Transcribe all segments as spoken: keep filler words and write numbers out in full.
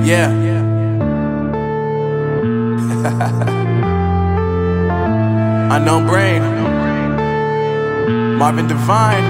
Yeah. Unknown Brain, Marvin Divine.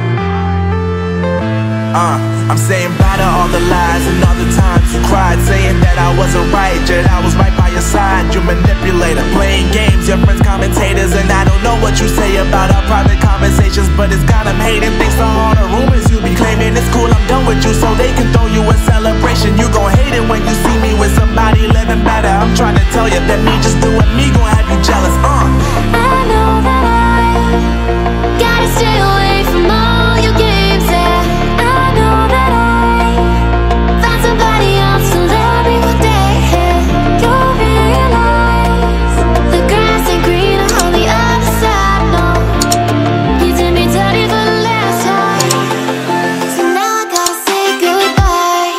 Uh, I'm saying bye to all the lies and all the times you cried, saying that I wasn't right, yet I was right by your side. You manipulator, playing games, your friends commentators, and I don't know what you say about our private conversations, but it's got them hating. Thanks to all the rumors you be claiming. It's cool, I'm done with you, so they can throw you a celebration. You gon' hate it when you see me with somebody living better. I'm trying to tell you that me just doing me gon' have you jealous. Uh. I know that I gotta stay away from all your games, yeah. I know that I found somebody else to love me one day, yeah. You'll realize the grass ain't greener on the other side, no. You did me dirty for the last time, so now I gotta say goodbye.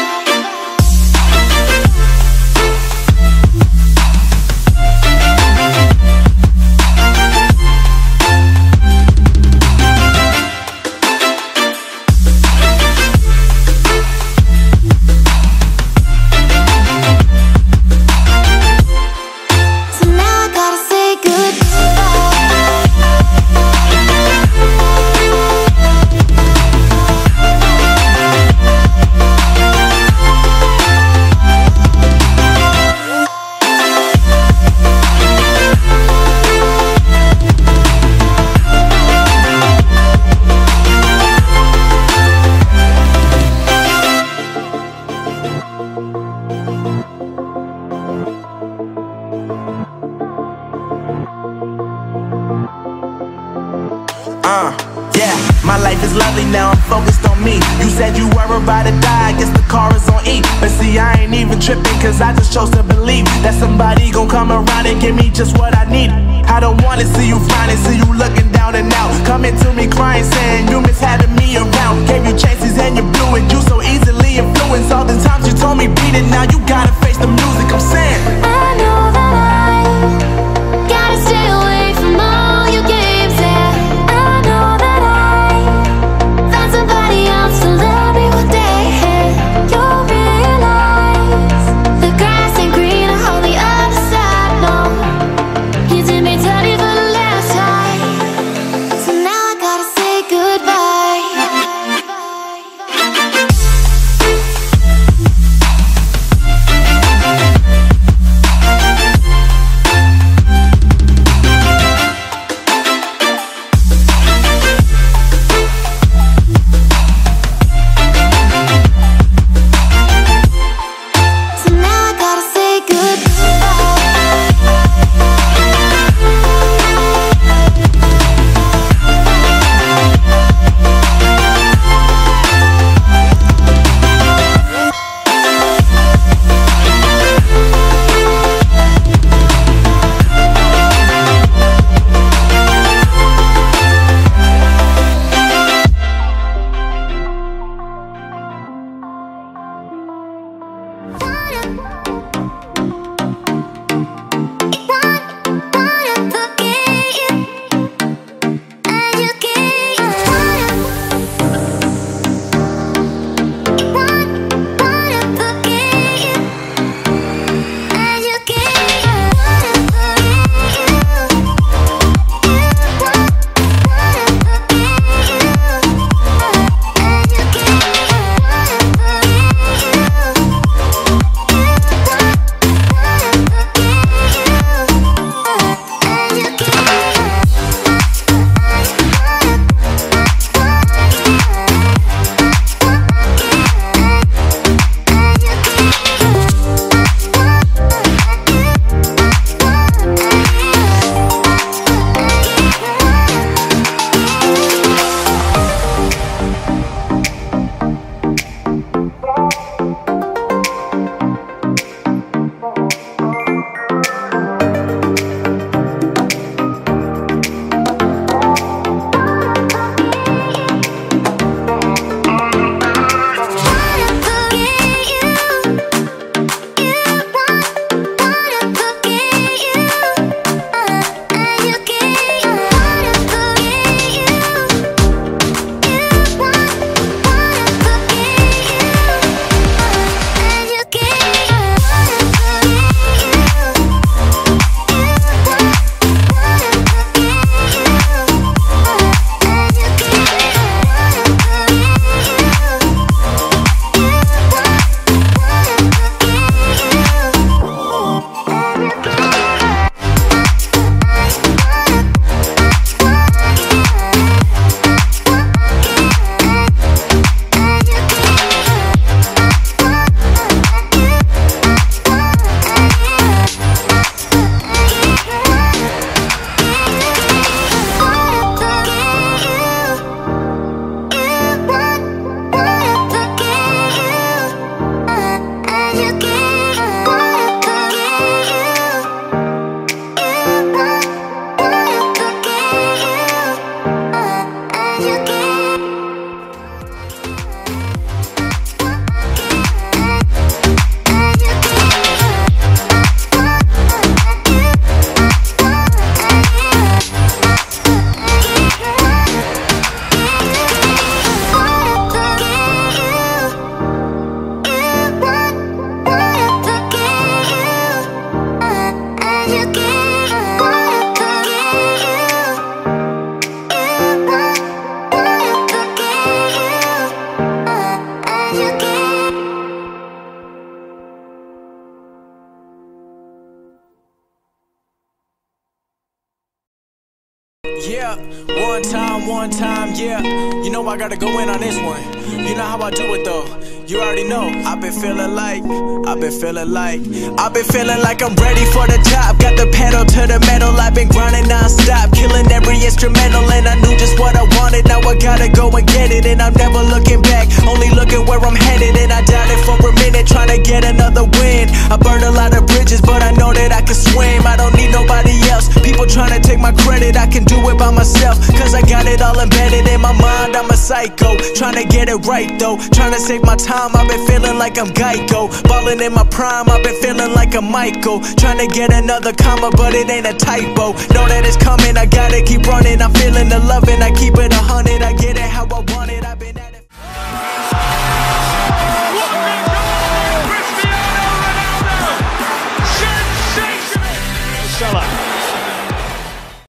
So now I gotta say Uh, yeah, my life is lovely now, I'm focused on me. You said you were about to die, I guess the car is on E. But see, I ain't even tripping, cause I just chose to believe that somebody gon' come around and give me just what I need. I don't wanna see you finding, see you looking down and out, coming to me crying, saying you miss having me around. Gave you chances and you blew it, you so easily influenced. All the times you told me beat it, now you gotta face the music. I'm saying I know that I gotta stay away from all your games, yeah. I know that I found somebody else to love me one day, yeah. You'll realize the grass ain't greener on the other side, no. You did me dirty for the last time, Yeah, one time, one time, yeah. You know I gotta go in on this one. You know how I do it though. You already know. I've been feeling like, I've been feeling like, I've been feeling like I'm ready for the job. Got the pedal to the metal. I've been grinding non-stop, killing every instrumental, and I knew just what I wanted. Now I gotta go and get it, and I'm never looking back, only looking where I'm headed. And I doubted for a minute, trying to get another win. I burned a lot of bridges, but I know that I can swim. I don't need nobody else. People trying to take my credit, I can do it by myself, cause I got it all embedded in my mind. I'm a psycho, trying to get it right though, trying to save my time. I've been feeling like I'm Geico, ballin' in my prime. I've been feeling like I'm Michael, trying to get another comma, but it ain't a typo. Know that it's coming, I gotta keep running. I'm feeling the loving, I keep it a hundred. I